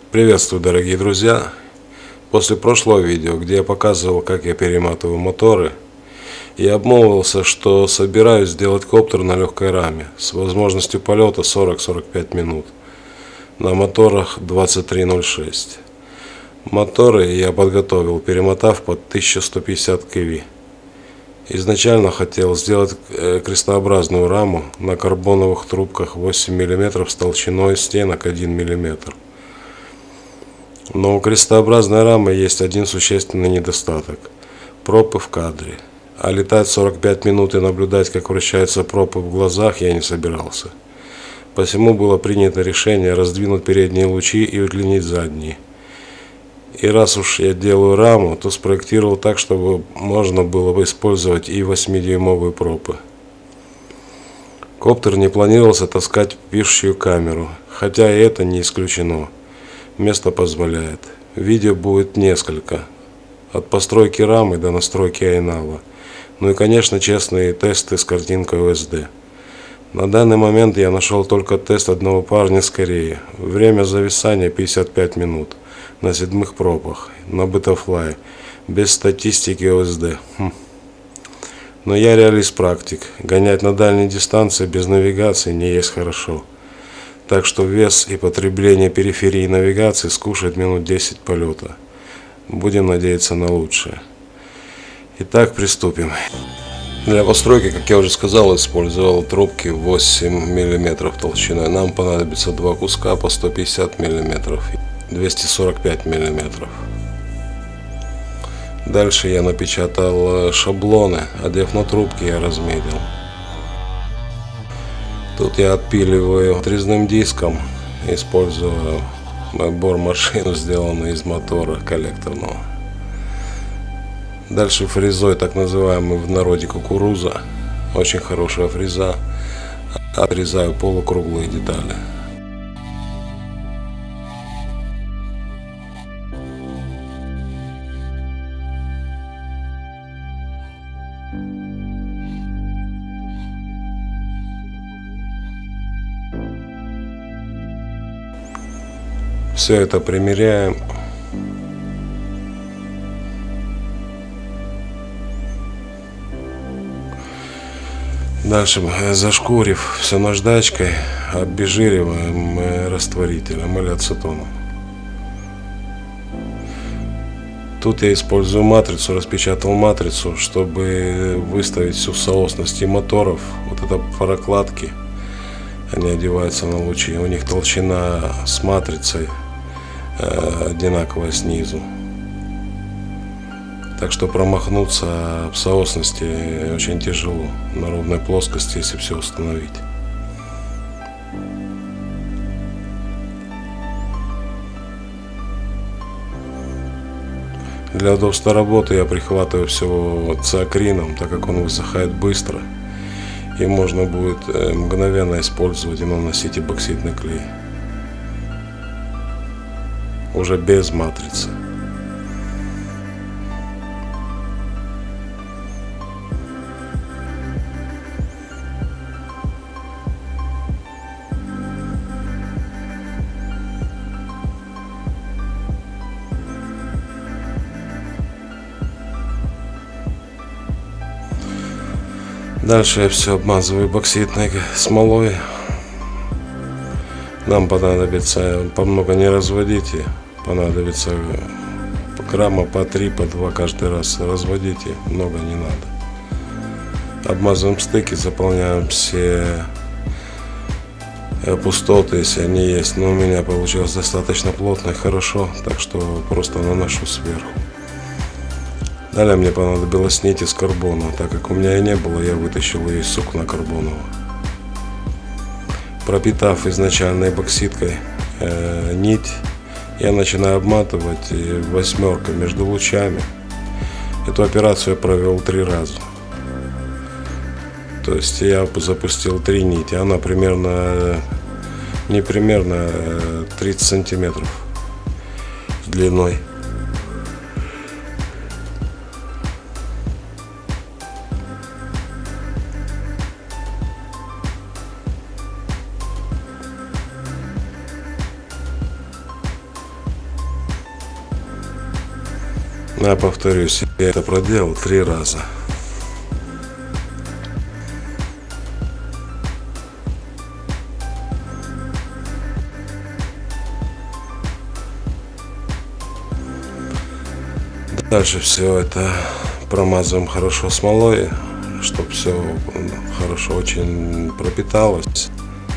Приветствую, дорогие друзья! После прошлого видео, где я показывал, как я перематываю моторы, я обмолвился, что собираюсь сделать коптер на легкой раме с возможностью полета 40-45 минут на моторах 2306. Моторы я подготовил, перемотав под 1150 кV. Изначально хотел сделать крестообразную раму на карбоновых трубках 8 мм с толщиной стенок 1 мм. Но у крестообразной рамы есть один существенный недостаток – пропы в кадре. А летать 45 минут и наблюдать, как вращаются пропы в глазах, я не собирался. Посему было принято решение раздвинуть передние лучи и удлинить задние. И раз уж я делаю раму, то спроектировал так, чтобы можно было бы использовать и 8-дюймовые пропы. Коптер не планировался таскать в пишущую камеру, хотя и это не исключено. Место позволяет. Видео будет несколько. От постройки рамы до настройки айнала. Ну и, конечно, честные тесты с картинкой OSD. На данный момент я нашел только тест одного парня с Кореи. Время зависания 55 минут. На 7 пропах. На Betafly. Без статистики OSD. Но я реалист-практик. Гонять на дальней дистанции без навигации не есть хорошо. Так что вес и потребление периферии навигации скушает минут 10 полета. Будем надеяться на лучшее. Итак, приступим. Для постройки, как я уже сказал, использовал трубки 8 мм толщиной. Нам понадобится два куска по 150 мм, 245 мм. Дальше я напечатал шаблоны, одев на трубки я размерил. Тут я отпиливаю отрезным диском, используя бормашину, сделанную из мотора коллекторного. Дальше фрезой, так называемый в народе кукуруза, очень хорошая фреза, отрезаю полукруглые детали. Все это примеряем. Дальше, зашкурив все наждачкой, обезжириваем растворителем или ацетоном. Тут я использую матрицу, распечатал матрицу, чтобы выставить всю соосность моторов. Вот это прокладки, они одеваются на лучи, у них толщина с матрицей одинаковая снизу. Так что промахнуться в соосности очень тяжело на ровной плоскости, если все установить. Для удобства работы я прихватываю все циакрином, так как он высыхает быстро. И можно будет мгновенно использовать и наносить эпоксидный клей. Уже без матрицы. Дальше я все обмазываю эпоксидной смолой. Нам понадобится, помного не разводите, понадобится грамма по 3, по 2 каждый раз разводите, много не надо. Обмазываем стыки, заполняем все пустоты, если они есть. Но у меня получилось достаточно плотно и хорошо, так что просто наношу сверху. Далее мне понадобилась нить из карбона, так как у меня и не было, я вытащил ее из сукна карбонового. Пропитав изначально эпоксидкой нить, я начинаю обматывать восьмеркой между лучами. Эту операцию я провел 3 раза. То есть я запустил 3 нити, она примерно, не примерно, 30 сантиметров длиной. Я повторюсь, я это проделал 3 раза. Дальше все это промазываем хорошо смолой, чтобы все хорошо очень пропиталось.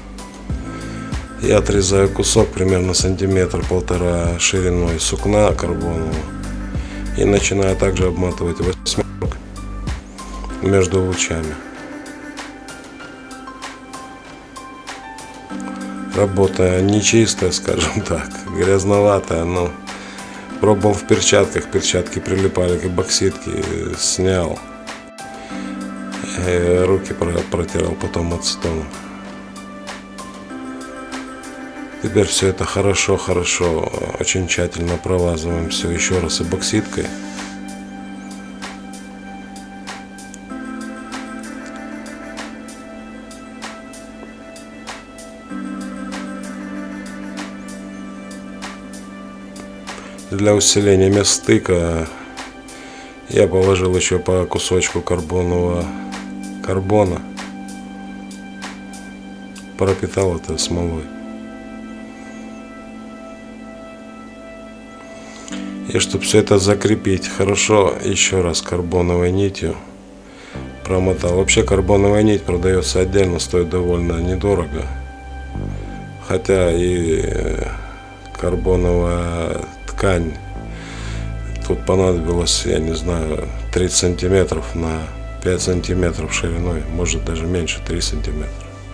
Я отрезаю кусок примерно сантиметр-полтора шириной сукна карбонового и начинаю также обматывать 8 между лучами. Работа нечистая, скажем так, грязноватая, но пробовал в перчатках, перчатки прилипали к эпоксидке, снял, руки протирал потом ацетоном. Теперь все это хорошо, очень тщательно промазываем все еще раз эпоксидкой. Для усиления мест стыка я положил еще по кусочку карбона, пропитал это смолой. И чтобы все это закрепить хорошо, еще раз карбоновой нитью промотал. Вообще карбоновая нить продается отдельно, стоит довольно недорого. Хотя и карбоновая ткань, тут понадобилось, я не знаю, 30 сантиметров на 5 сантиметров шириной, может даже меньше, 3 сантиметра.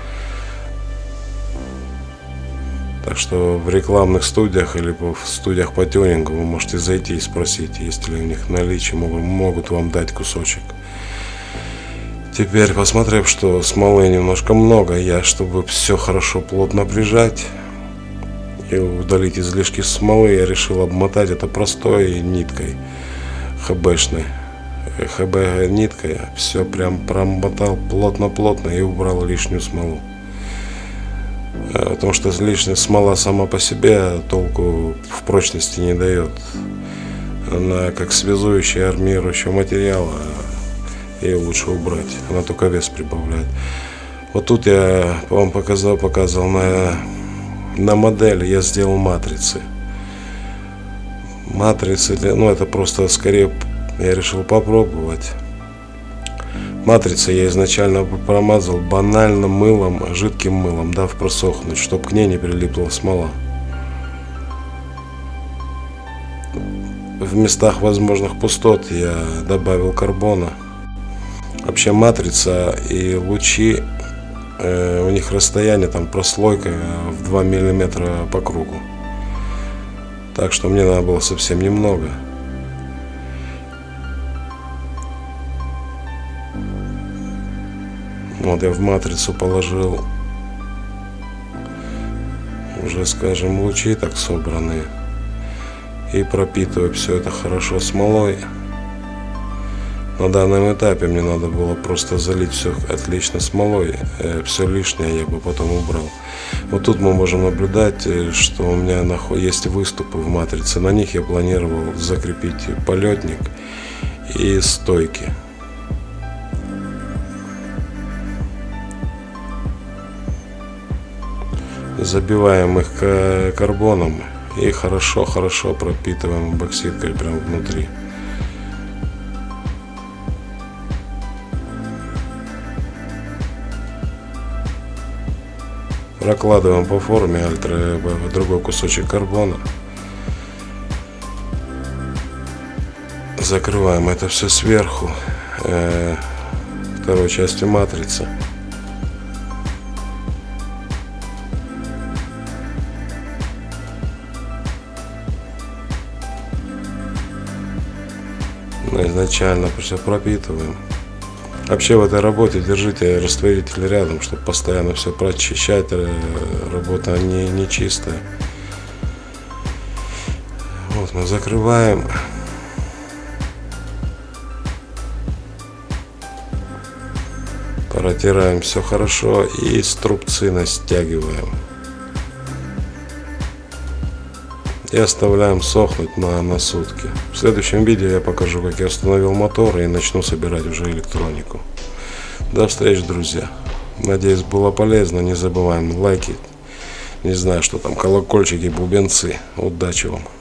Так что в рекламных студиях или в студиях по тюнингу вы можете зайти и спросить, есть ли у них наличие, могут вам дать кусочек. Теперь, посмотрев, что смолы немножко много, я, чтобы все хорошо плотно прижать и удалить излишки смолы, я решил обмотать это простой ниткой ХБшной. ХБ ниткой все прям промотал плотно и убрал лишнюю смолу. Потому что лишняя смола сама по себе толку в прочности не дает. Она как связующий, армирующий материал, ее лучше убрать. Она только вес прибавляет. Вот тут я вам показал на модели, я сделал матрицы. Матрицы, ну это просто скорее я решил попробовать. Матрицы я изначально промазал банально мылом, жидким мылом, дав просохнуть, чтобы к ней не прилипла смола. В местах возможных пустот я добавил карбона. Вообще матрица и лучи, у них расстояние, там прослойка в 2 мм по кругу. Так что мне надо было совсем немного. Вот я в матрицу положил уже, скажем, лучи так собранные. И пропитываю все это хорошо смолой. На данном этапе мне надо было просто залить все отлично смолой. Все лишнее я бы потом убрал. Вот тут мы можем наблюдать, что у меня есть выступы в матрице. На них я планировал закрепить полетник и стойки. Забиваем их карбоном и хорошо пропитываем эпоксидкой прямо внутри. Прокладываем по форме другой кусочек карбона. Закрываем это все сверху второй частью матрицы. Изначально все пропитываем. Вообще в этой работе держите растворитель рядом, чтобы постоянно все прочищать. Работа не чистая. Вот мы закрываем. Протираем все хорошо и струбцины стягиваем. и оставляем сохнуть на сутки. В следующем видео я покажу, как я установил мотор и начну собирать уже электронику. До встречи, друзья. Надеюсь, было полезно. Не забываем лайки. Не знаю, что там, колокольчики, бубенцы. Удачи вам.